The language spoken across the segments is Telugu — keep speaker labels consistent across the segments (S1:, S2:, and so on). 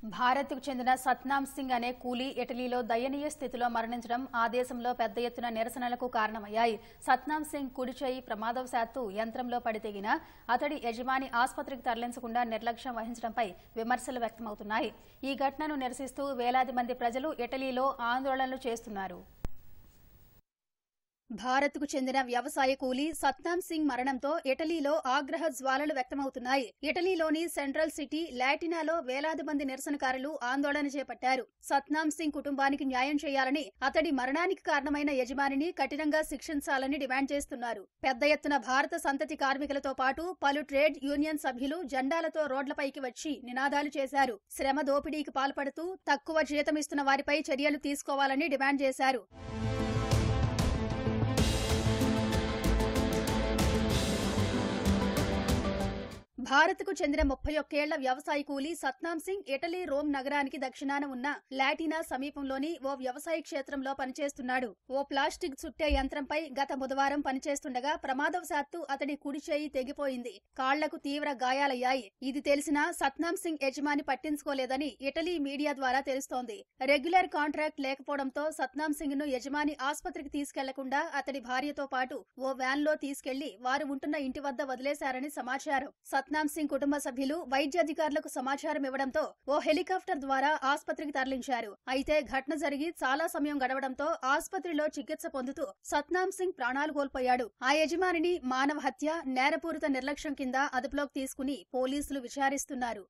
S1: భారత్కు చెందిన సత్నామ్ సింగ్ అనే కూలీ ఇటలీలో దయనీయ స్థితిలో మరణించడం ఆ దేశంలో పెద్ద ఎత్తున నిరసనలకు కారణమయ్యాయి. సత్నామ్ సింగ్ కుడి చేయి ప్రమాదవశాత్తు యంత్రంలో పడితెగిన అతడి యజమాని ఆసుపత్రికి తరలించకుండా నిర్లక్ష్యం వహించడంపై విమర్శలు వ్యక్తమవుతున్నాయి. ఈ ఘటనను నిరసిస్తూ వేలాది మంది ప్రజలు ఇటలీలో ఆందోళనలు చేస్తున్నారు. భారత్కు చెందిన వ్యవసాయ కూలీ సత్నామ్ సింగ్ మరణంతో ఇటలీలో ఆగ్రహ జ్వాలలు వ్యక్తమవుతున్నాయి. ఇటలీలోని సెంట్రల్ సిటీ లాటినాలో వేలాది మంది నిరసనకారులు ఆందోళన చేపట్టారు. సత్నామ్ సింగ్ కుటుంబానికి న్యాయం చేయాలని, అతడి మరణానికి కారణమైన యజమానిని కఠినంగా శిక్షించాలని డిమాండ్ చేస్తున్నారు. పెద్ద ఎత్తున భారత సంతతి కార్మికులతో పాటు పలు ట్రేడ్ యూనియన్ సభ్యులు జెండాలతో రోడ్లపైకి వచ్చి నినాదాలు చేశారు. శ్రమ దోపిడీకి పాల్పడుతూ తక్కువ జీతమిస్తున్న వారిపై చర్యలు తీసుకోవాలని డిమాండ్ చేశారు. భారత్కు చెందిన 31 ఏళ్ల వ్యవసాయ కూలీ సత్నామ్ సింగ్ ఇటలీ రోమ్ నగరానికి దక్షిణాన ఉన్న లాటినా సమీపంలోని ఓ వ్యవసాయ క్షేత్రంలో పనిచేస్తున్నాడు. ఓ ప్లాస్టిక్ చుట్టే యంత్రంపై గత బుధవారం పనిచేస్తుండగా ప్రమాదవశాత్తు అతడి కుడి చేయి తెగిపోయింది. కాళ్లకు తీవ్ర గాయాలయ్యాయి. ఇది తెలిసినా సత్నామ్ సింగ్ యజమాని పట్టించుకోలేదని ఇటలీ మీడియా ద్వారా తెలుస్తోంది. రెగ్యులర్ కాంట్రాక్ట్ లేకపోవడంతో సత్నామ్ సింగ్ ను యజమాని ఆసుపత్రికి తీసుకెళ్లకుండా అతడి భార్యతో పాటు ఓ వ్యాన్ లో తీసుకెళ్లి వారు ఉంటున్న ఇంటి వద్ద వదిలేశారని సమాచారం. సత్నామ్ సింగ్ కుటుంబ సభ్యులు వైద్యాధికారులకు సమాచారం ఇవ్వడంతో ఓ హెలికాప్టర్ ద్వారా ఆసుపత్రికి తరలించారు. అయితే ఘటన జరిగి చాలా సమయం గడవడంతో ఆసుపత్రిలో చికిత్స పొందుతూ సత్నామ్ సింగ్ ప్రాణాలు కోల్పోయాడు. ఆ యజమానిని మానవ హత్య, నేరపూరిత నిర్లక్ష్యం కింద అదుపులోకి తీసుకుని పోలీసులు విచారిస్తున్నారు.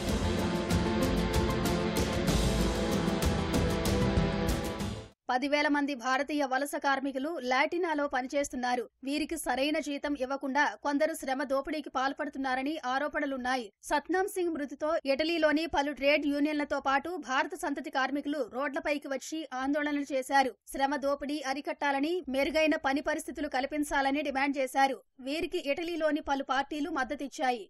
S1: 10,000 మంది భారతీయ వలస కార్మికులు లాటినాలో పనిచేస్తున్నారు. వీరికి సరైన జీతం ఇవ్వకుండా కొందరు శ్రమ దోపిడీకి పాల్పడుతున్నారని ఆరోపణలున్నాయి. సత్నామ్ సింగ్ మృతితో ఇటలీలోని పలు ట్రేడ్ యూనియన్లతో పాటు భారత సంతతి కార్మికులు రోడ్లపైకి వచ్చి ఆందోళనలు చేశారు. శ్రమ దోపిడీ అరికట్టాలని, మెరుగైన పని పరిస్థితులు కల్పించాలని డిమాండ్ చేశారు. వీరికి ఇటలీలోని పలు పార్టీలు మద్దతిచ్చాయి.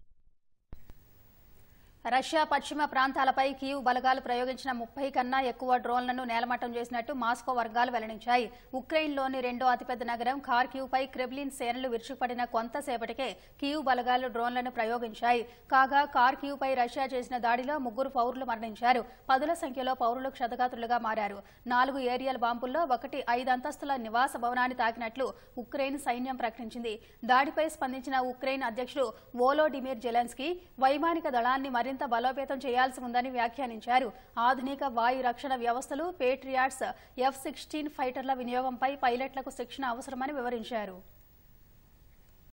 S1: రష్యా పశ్చిమ ప్రాంతాలపై కీవ్ బలగాలు ప్రయోగించిన 30 కన్నా ఎక్కువ డ్రోన్లను నేలమట్టం చేసినట్టు మాస్కో వర్గాలు వెల్లడించాయి. ఉక్రెయిన్లోని రెండో అతిపెద్ద నగరం ఖార్కివ్పై క్రెమ్లిన్ సేనలు విరుచుకుపడిన కొంతసేపటికే కీవ్ బలగాలు డ్రోన్లను ప్రయోగించాయి. కాగా ఖార్కివ్పై రష్యా చేసిన దాడిలో 3 పౌరులు మరణించారు. పదుల సంఖ్యలో పౌరులు క్షతగాత్రులుగా మారారు. 4 ఏరియల్ బాంబుల్లో ఒకటి 5 అంతస్తుల నివాస భవనాన్ని తాకినట్లు ఉక్రెయిన్ సైన్యం ప్రకటించింది. దాడిపై స్పందించిన ఉక్రెయిన్ అధ్యక్షుడు వోలోడిమిర్ జెలెన్స్కీ వైమానిక దళాన్ని మరింత బలోపేతం చేయాల్సి ఉందని వ్యాఖ్యానించారు. ఆధునిక వాయు రక్షణ వ్యవస్థలు, పేట్రియాట్స్, F-16 ఫైటర్ల వినియోగంపై పైలట్లకు శిక్షణ అవసరమని వివరించారు.